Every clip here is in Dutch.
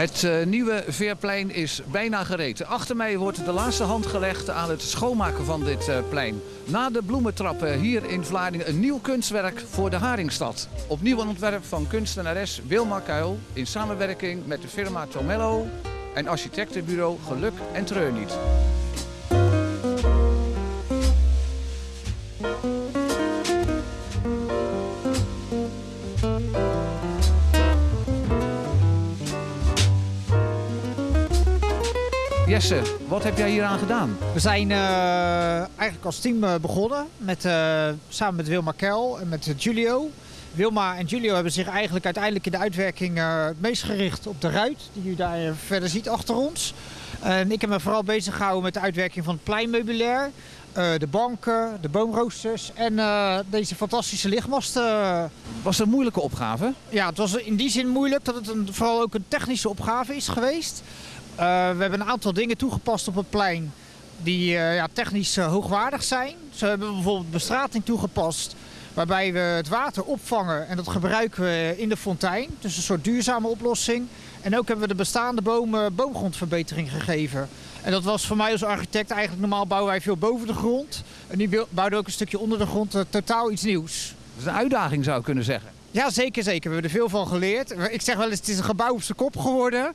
Het nieuwe Veerplein is bijna gereed. Achter mij wordt de laatste hand gelegd aan het schoonmaken van dit plein. Na de bloementrappen hier in Vlaardingen een nieuw kunstwerk voor de Haringstad. Opnieuw een ontwerp van kunstenares Wilma Kuil in samenwerking met de firma Tomello en architectenbureau Geluk en Treurniet. Jesse, wat heb jij hier aan gedaan? We zijn eigenlijk als team begonnen, samen met Wilma Kuil en met Giulio. Wilma en Giulio hebben zich eigenlijk uiteindelijk in de uitwerking het meest gericht op de ruit, die u daar verder ziet achter ons. En ik heb me vooral bezig gehouden met de uitwerking van het pleinmeubilair, de banken, de boomroosters en deze fantastische lichtmasten. Was het een moeilijke opgave? Ja, het was in die zin moeilijk dat het vooral ook een technische opgave is geweest. We hebben een aantal dingen toegepast op het plein die technisch hoogwaardig zijn. Zo hebben we bijvoorbeeld bestrating toegepast waarbij we het water opvangen en dat gebruiken we in de fontein. Dus een soort duurzame oplossing. En ook hebben we de bestaande bomen boomgrondverbetering gegeven. En dat was voor mij als architect eigenlijk normaal bouwen wij veel boven de grond. En nu bouwden we ook een stukje onder de grond, totaal iets nieuws. Dat is een uitdaging zou ik kunnen zeggen. Ja, zeker. We hebben er veel van geleerd. Ik zeg wel eens, het is een gebouw op zijn kop geworden.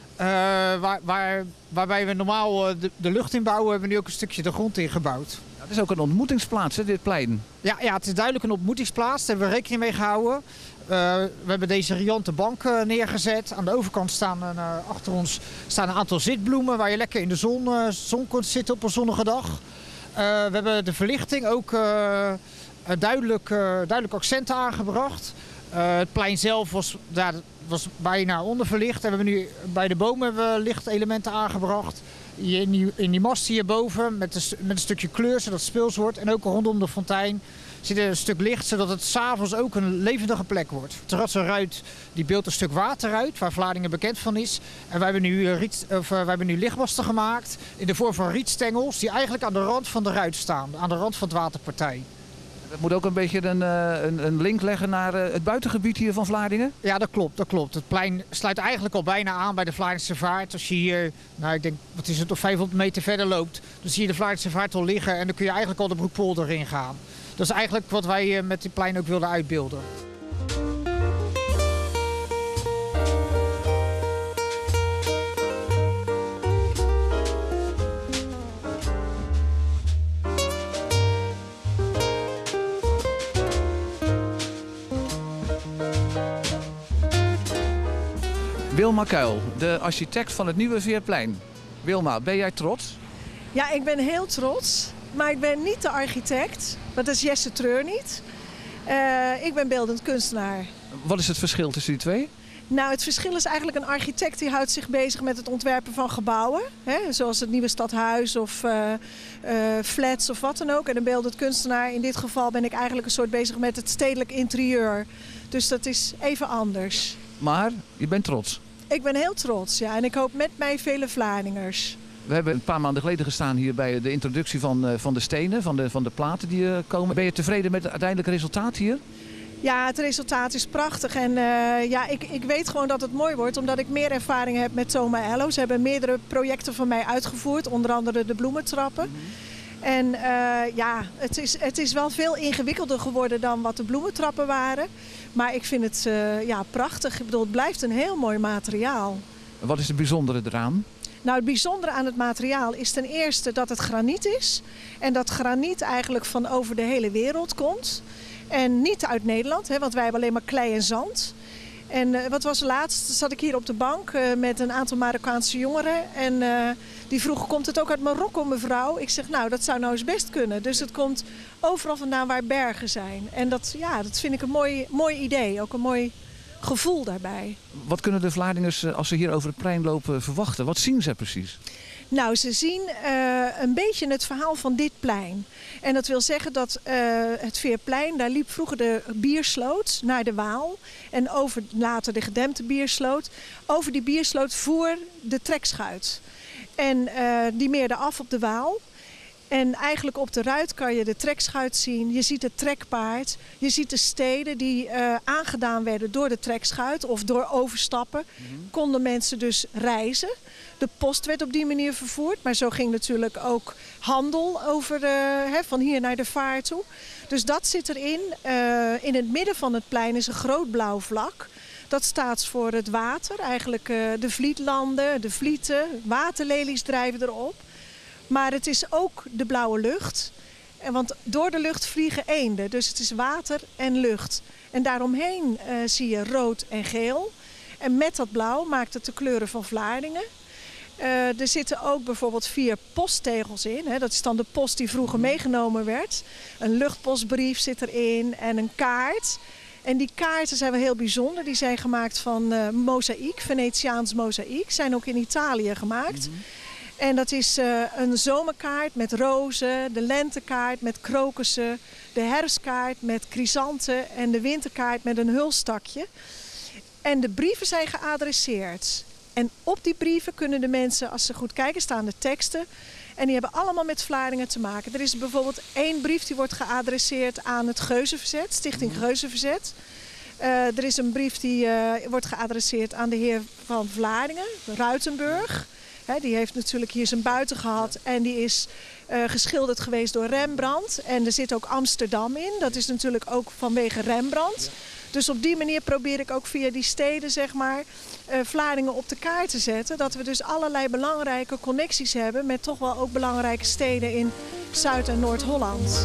Waarbij we normaal de lucht in bouwen, hebben we nu ook een stukje de grond in gebouwd. Ja, het is ook een ontmoetingsplaats, hè, dit plein. Ja, het is duidelijk een ontmoetingsplaats. Daar hebben we rekening mee gehouden. We hebben deze riante bank neergezet. Aan de overkant achter ons staan een aantal zitbloemen waar je lekker in de zon kunt zitten op een zonnige dag. We hebben de verlichting ook duidelijk accenten aangebracht. Het plein zelf was bijna onderverlicht. En we hebben nu bij de bomen hebben we lichtelementen aangebracht. In die mast hierboven met een stukje kleur zodat het speels wordt. En ook rondom de fontein zit er een stuk licht zodat het 's avonds ook een levendige plek wordt. De terrassenruit die beeldt een stuk water uit waar Vlaardingen bekend van is. En wij hebben nu lichtmasten gemaakt in de vorm van rietstengels die eigenlijk aan de rand van de ruit staan. Aan de rand van het waterpartij. Dat moet ook een beetje een link leggen naar het buitengebied hier van Vlaardingen? Ja, dat klopt. Het plein sluit eigenlijk al bijna aan bij de Vlaardingse Vaart. Als je hier, ik denk, 500 meter verder loopt, dan zie je de Vlaardingse Vaart al liggen en dan kun je eigenlijk al de Broekpolder in gaan. Dat is eigenlijk wat wij met dit plein ook wilden uitbeelden. Wilma Kuil, de architect van het nieuwe Veerplein. Wilma, ben jij trots? Ja, ik ben heel trots. Maar ik ben niet de architect, want dat is Jesse Treurniet. Ik ben beeldend kunstenaar. Wat is het verschil tussen die twee? Nou, het verschil is eigenlijk een architect die houdt zich bezig met het ontwerpen van gebouwen. Hè, zoals het nieuwe stadhuis of flats of wat dan ook. En een beeldend kunstenaar, in dit geval ben ik eigenlijk een soort bezig met het stedelijk interieur. Dus dat is even anders. Maar je bent trots? Ik ben heel trots, ja. En ik hoop met mij vele Vlaardingers. We hebben een paar maanden geleden gestaan hier bij de introductie van de stenen, van de platen die komen. Ben je tevreden met het uiteindelijke resultaat hier? Ja, het resultaat is prachtig. En ik weet gewoon dat het mooi wordt, omdat ik meer ervaring heb met Tomello. Ze hebben meerdere projecten van mij uitgevoerd, onder andere de bloementrappen. En het is wel veel ingewikkelder geworden dan wat de bloementrappen waren. Maar ik vind het prachtig. Ik bedoel, het blijft een heel mooi materiaal. Wat is het bijzondere eraan? Nou, het bijzondere aan het materiaal is ten eerste dat het graniet is. En dat graniet eigenlijk van over de hele wereld komt. En niet uit Nederland, want wij hebben alleen maar klei en zand. En wat was laatst? Zat ik hier op de bank met een aantal Marokkaanse jongeren. En die vroegen, komt het ook uit Marokko, mevrouw? Ik zeg, nou, dat zou nou eens best kunnen. Dus het komt overal vandaan waar bergen zijn. En dat vind ik een mooi idee. Ook een mooi gevoel daarbij. Wat kunnen de Vlaardingers als ze hier over het plein lopen verwachten? Wat zien ze precies? Nou, ze zien een beetje het verhaal van dit plein. En dat wil zeggen dat het Veerplein, daar liep vroeger de biersloot naar de Waal. En later de gedempte biersloot. Over die biersloot voer de trekschuit. En die meerde af op de Waal. En eigenlijk op de ruit kan je de trekschuit zien. Je ziet het trekpaard. Je ziet de steden die aangedaan werden door de trekschuit of door overstappen. Konden mensen dus reizen. De post werd op die manier vervoerd. Maar zo ging natuurlijk ook handel over van hier naar de vaart toe. Dus dat zit erin. In het midden van het plein is een groot blauw vlak. Dat staat voor het water. Eigenlijk de Vlietlanden, de Vlieten, waterlelies drijven erop. Maar het is ook de blauwe lucht. Want door de lucht vliegen eenden. Dus het is water en lucht. En daaromheen zie je rood en geel. En met dat blauw maakt het de kleuren van Vlaardingen. Er zitten ook bijvoorbeeld 4 posttegels in. Hè. Dat is dan de post die vroeger meegenomen werd. Een luchtpostbrief zit erin en een kaart. En die kaarten zijn wel heel bijzonder. Die zijn gemaakt van mozaïek, Venetiaans mozaïek. Zijn ook in Italië gemaakt. En dat is een zomerkaart met rozen, de lentekaart met krokussen, de herfstkaart met chrysanten en de winterkaart met een hulstakje. En de brieven zijn geadresseerd. En op die brieven kunnen de mensen, als ze goed kijken, staan de teksten. En die hebben allemaal met Vlaardingen te maken. Er is bijvoorbeeld 1 brief die wordt geadresseerd aan het Geuzenverzet, Stichting Geuzenverzet. Er is een brief die wordt geadresseerd aan de heer van Vlaardingen, Ruitenburg. Die heeft natuurlijk hier zijn buiten gehad en die is geschilderd geweest door Rembrandt. En er zit ook Amsterdam in, dat is natuurlijk ook vanwege Rembrandt. Dus op die manier probeer ik ook via die steden, zeg maar, Vlaardingen op de kaart te zetten. Dat we dus allerlei belangrijke connecties hebben met toch wel ook belangrijke steden in Zuid- en Noord-Holland.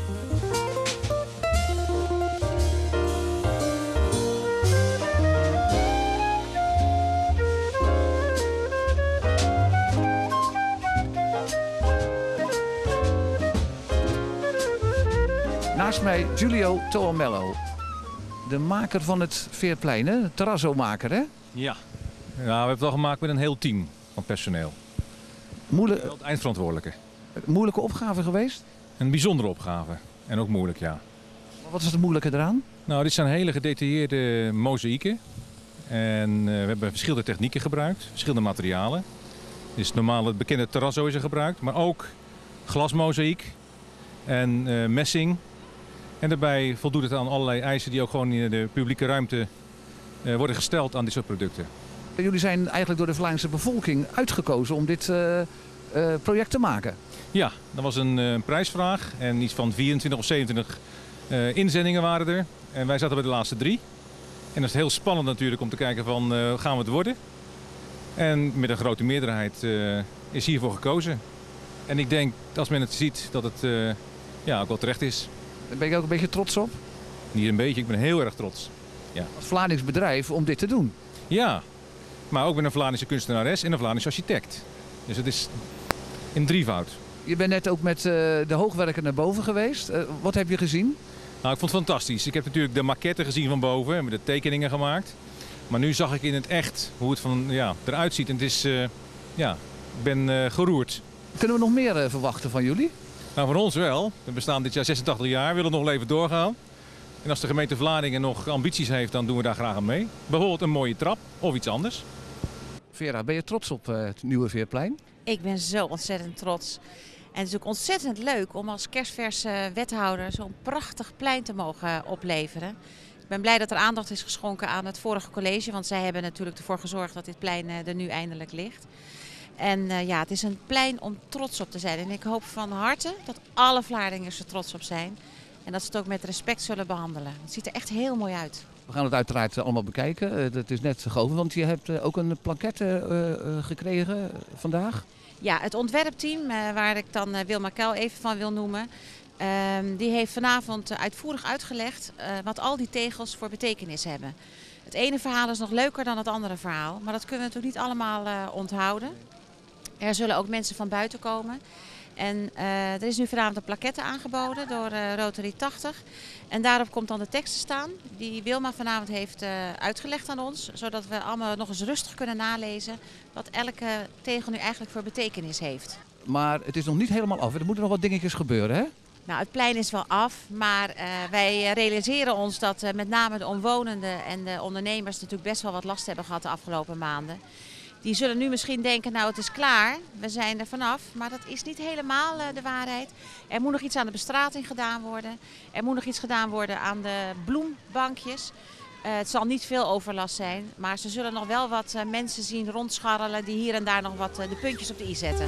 Naast mij Giulio Toomello, de maker van het Veerplein, hè? Terrazzo-maker, hè? Ja. Ja, we hebben het al gemaakt met een heel team van personeel. Wel het eindverantwoordelijke. Moeilijke opgave geweest? Een bijzondere opgave. En ook moeilijk, ja. Wat is het moeilijke eraan? Nou, dit zijn hele gedetailleerde mozaïeken. En we hebben verschillende technieken gebruikt, verschillende materialen. Dus normaal het bekende terrazzo is er gebruikt, maar ook glasmozaïek en messing. En daarbij voldoet het aan allerlei eisen die ook gewoon in de publieke ruimte worden gesteld aan dit soort producten. Jullie zijn eigenlijk door de Vlaamse bevolking uitgekozen om dit project te maken. Ja, dat was een prijsvraag en iets van 24 of 27 inzendingen waren er. En wij zaten bij de laatste 3. En dat is heel spannend natuurlijk om te kijken van gaan we het worden. En met een grote meerderheid is hiervoor gekozen. En ik denk als men het ziet dat het ook wel terecht is. Daar ben je ook een beetje trots op? Niet een beetje, ik ben heel erg trots. Ja. Als Vlaardings bedrijf om dit te doen? Ja, maar ook met een Vlaamse kunstenares en een Vlaamse architect. Dus het is in drievoud. Je bent net ook met de hoogwerker naar boven geweest. Wat heb je gezien? Nou, ik vond het fantastisch. Ik heb natuurlijk de maquette gezien van boven en met de tekeningen gemaakt. Maar nu zag ik in het echt hoe het eruit ziet. En het is, ik ben geroerd. Kunnen we nog meer verwachten van jullie? Nou, van ons wel. We bestaan dit jaar 86 jaar, willen nog wel even doorgaan. En als de gemeente Vlaardingen nog ambities heeft, dan doen we daar graag aan mee. Bijvoorbeeld een mooie trap of iets anders. Vera, ben je trots op het nieuwe Veerplein? Ik ben zo ontzettend trots. En het is ook ontzettend leuk om als kerstverse wethouder zo'n prachtig plein te mogen opleveren. Ik ben blij dat er aandacht is geschonken aan het vorige college, want zij hebben natuurlijk ervoor gezorgd dat dit plein er nu eindelijk ligt. En het is een plein om trots op te zijn. En ik hoop van harte dat alle Vlaardingers er trots op zijn. En dat ze het ook met respect zullen behandelen. Het ziet er echt heel mooi uit. We gaan het uiteraard allemaal bekijken. Het is net gehoven, want je hebt ook een plaquette gekregen vandaag. Ja, het ontwerpteam, waar ik dan Wilma Kuil even van wil noemen, die heeft vanavond uitvoerig uitgelegd wat al die tegels voor betekenis hebben. Het ene verhaal is nog leuker dan het andere verhaal, maar dat kunnen we natuurlijk niet allemaal onthouden. Er zullen ook mensen van buiten komen. En er is nu vanavond een plaquette aangeboden door Rotary 80. En daarop komt dan de tekst te staan die Wilma vanavond heeft uitgelegd aan ons. Zodat we allemaal nog eens rustig kunnen nalezen wat elke tegel nu eigenlijk voor betekenis heeft. Maar het is nog niet helemaal af. Er moeten nog wat dingetjes gebeuren, hè? Nou, het plein is wel af, maar wij realiseren ons dat met name de omwonenden en de ondernemers natuurlijk best wel wat last hebben gehad de afgelopen maanden. Die zullen nu misschien denken, nou het is klaar, we zijn er vanaf. Maar dat is niet helemaal de waarheid. Er moet nog iets aan de bestrating gedaan worden. Er moet nog iets gedaan worden aan de bloembankjes. Het zal niet veel overlast zijn, maar ze zullen nog wel wat mensen zien rondscharrelen die hier en daar nog wat de puntjes op de i zetten.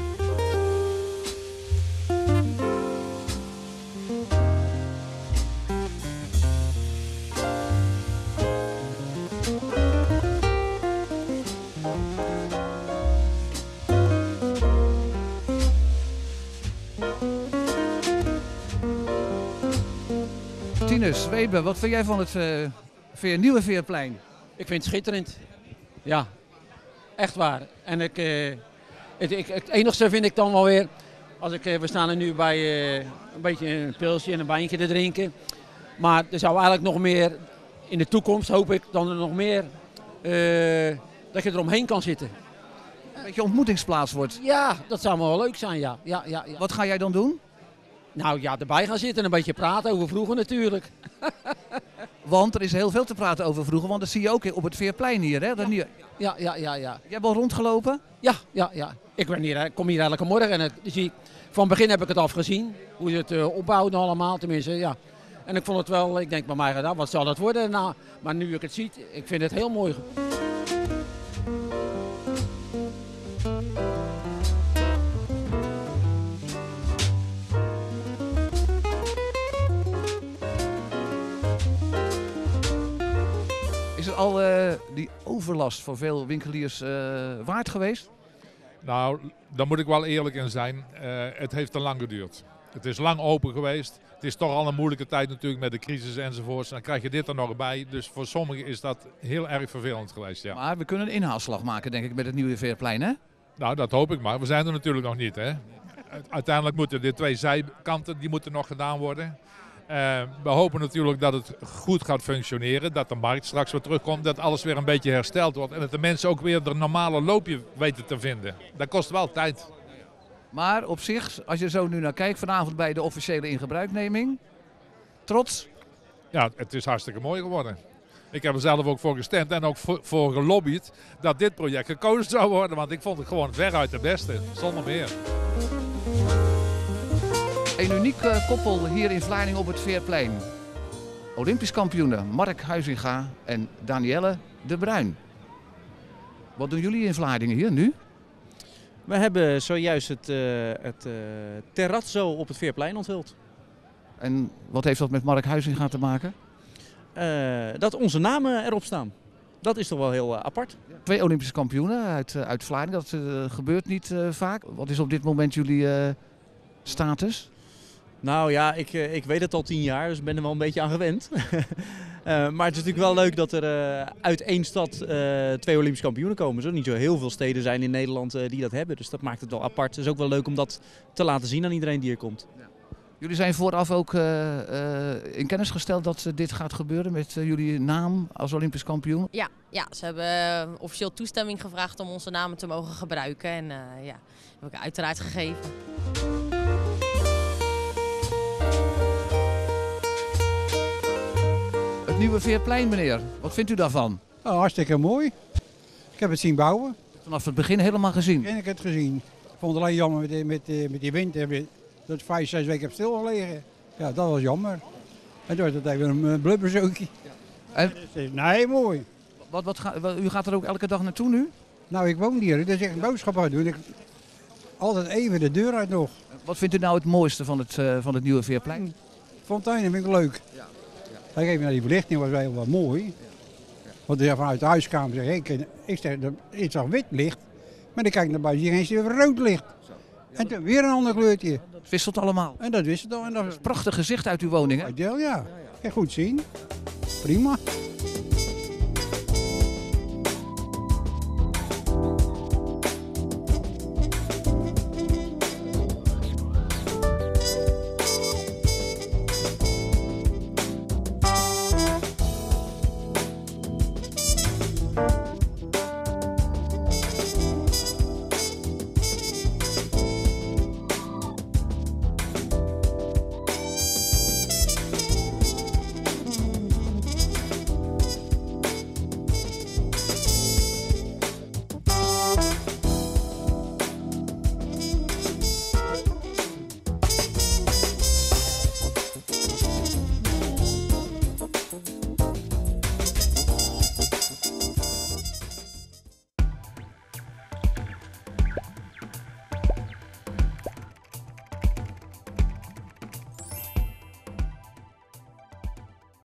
Tinus, Weber, wat vind jij van het nieuwe Veerplein? Ik vind het schitterend. Ja, echt waar. En het enigste vind ik dan wel weer, we staan er nu bij een beetje een pilsje en een wijntje te drinken. Maar er zou eigenlijk nog meer, in de toekomst hoop ik dan er nog meer, dat je eromheen kan zitten. Een beetje ontmoetingsplaats wordt. Ja, dat zou wel leuk zijn, ja. Ja. Wat ga jij dan doen? Nou ja, erbij gaan zitten en een beetje praten over vroeger natuurlijk. Want er is heel veel te praten over vroeger, want dat zie je ook op het Veerplein hier. Hè? Ja. Jij hebt al rondgelopen? Ja. Ik kom hier elke morgen en van begin heb ik het afgezien. Hoe ze het opbouwden allemaal, tenminste, ja. En ik vond het wel, ik denk bij mij, nou, wat zal dat worden? Nou, maar nu ik het zie, ik vind het heel mooi. Is het al die overlast voor veel winkeliers waard geweest? Nou, daar moet ik wel eerlijk in zijn. Het heeft te lang geduurd. Het is lang open geweest. Het is toch al een moeilijke tijd natuurlijk met de crisis enzovoorts. Dan krijg je dit er nog bij. Dus voor sommigen is dat heel erg vervelend geweest. Ja. Maar we kunnen een inhaalslag maken, denk ik, met het nieuwe Veerplein, hè? Nou, dat hoop ik maar. We zijn er natuurlijk nog niet, hè. Uiteindelijk moeten de 2 zijkanten, die moeten nog gedaan worden. We hopen natuurlijk dat het goed gaat functioneren, dat de markt straks weer terugkomt, dat alles weer een beetje hersteld wordt en dat de mensen ook weer de normale loopje weten te vinden. Dat kost wel tijd. Maar op zich, als je zo nu naar kijkt, vanavond bij de officiële ingebruikneming, trots? Ja, het is hartstikke mooi geworden. Ik heb er zelf ook voor gestemd en ook voor gelobbyd dat dit project gekozen zou worden, want ik vond het gewoon veruit de beste, zonder meer. Een uniek koppel hier in Vlaardingen op het Veerplein. Olympisch kampioenen Mark Huizinga en Danielle de Bruin. Wat doen jullie in Vlaardingen hier nu? We hebben zojuist het terrazzo op het Veerplein onthuld. En wat heeft dat met Mark Huizinga te maken? Dat onze namen erop staan. Dat is toch wel heel apart. 2 Olympische kampioenen uit Vlaardingen, dat gebeurt niet vaak. Wat is op dit moment jullie status? Nou ja, ik weet het al 10 jaar, dus ik ben er wel een beetje aan gewend. Maar het is natuurlijk wel leuk dat er uit één stad 2 Olympische kampioenen komen. Er zullen niet zo heel veel steden zijn in Nederland die dat hebben. Dus dat maakt het wel apart. Het is ook wel leuk om dat te laten zien aan iedereen die hier komt. Ja. Jullie zijn vooraf ook in kennis gesteld dat dit gaat gebeuren met jullie naam als Olympisch kampioen? Ja, ze hebben officieel toestemming gevraagd om onze namen te mogen gebruiken. En heb ik uiteraard gegeven. Het nieuwe Veerplein, meneer. Wat vindt u daarvan? Oh, hartstikke mooi. Ik heb het zien bouwen. Vanaf het begin helemaal gezien? En ik heb het gezien. Ik vond het alleen jammer met die wind. Dat 5, 6 weken heb stilgelegen. Ja, dat was jammer. En toen was het even een blubberzootje. En? Nee, mooi. U gaat er ook elke dag naartoe nu? Nou, ik woon hier. Dus ik een boodschap aan doen. Altijd even de deur uit nog. Wat vindt u nou het mooiste van het nieuwe Veerplein? Fonteinen vind ik leuk. Ja. Kijk even naar die verlichting, was wel wat mooi. Want vanuit de huiskamer zeg ik zeg, ik zag wit licht. Maar dan kijk ik naar buiten, zie je ineens rood licht. En toen weer een ander kleurtje. Dat wisselt allemaal. En dat wist het al. Dat is een prachtig gezicht uit uw woning, hè? Ja. Kan goed zien. Prima.